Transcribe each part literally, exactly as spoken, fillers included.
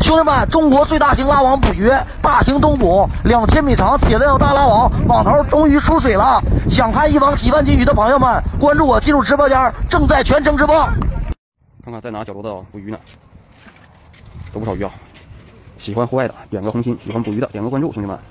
兄弟们，中国最大型拉网捕鱼，大型东捕，两千米长铁链大拉网，网头终于出水了。想看一网几万斤鱼的朋友们，关注我，进入直播间，正在全程直播。 看看在哪角落的捕鱼呢？都不少鱼啊！喜欢户外的点个红心，喜欢捕鱼的点个关注，兄弟们。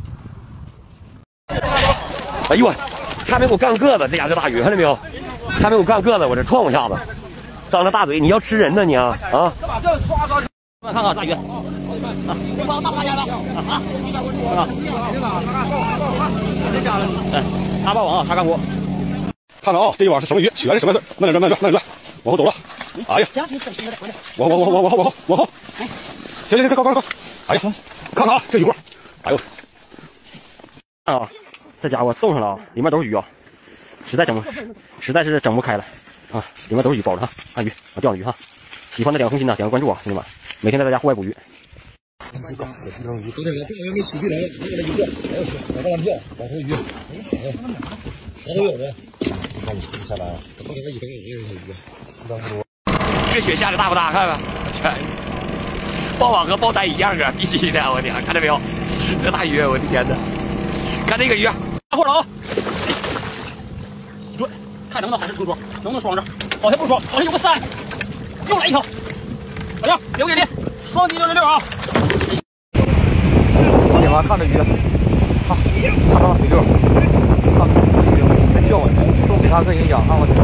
哎呦我，差点给我干个子！这家这大鱼看见没有？差点给我干个子，我这撞我一下子，张着大嘴，你要吃人呢你啊啊！ 看看大鱼，啊， 这帮大不大家的啊？ 哎，大霸王啊，查干锅。 看看啊，这一网是什么鱼？全是什么事？慢点转，慢点转，慢点转，往后走了。哎呀，往往往往往后往后往后，行行行，高高高！哎呀，看看啊，这一锅，哎呦， 啊，这家伙冻上了啊，里面都是鱼啊，实在整不，实在是整不开了啊，里面都是鱼包着哈，看鱼啊，钓鱼哈，喜欢的点个红心呐，点个关注啊，兄弟们，每天在大家户外捕鱼。 昨天我大鱼没起来，我给它一个，哎呦，小大蓝票，小头鱼，啥都有的。你看你下来，后来一个也有鱼， 这雪下的大不大？看看，全爆网和爆单一样啊，必须的！我天，看到没有？这大鱼，我的天哪！看这个鱼， 大货了啊！对，看能不能还是成桩，能不能双着？好像不双，好像有个三，又来一条。老杨，留给你，双击六六六啊！ 你妈看着鱼，看看看水溜，看鱼，还叫我，送给他个营养，看我。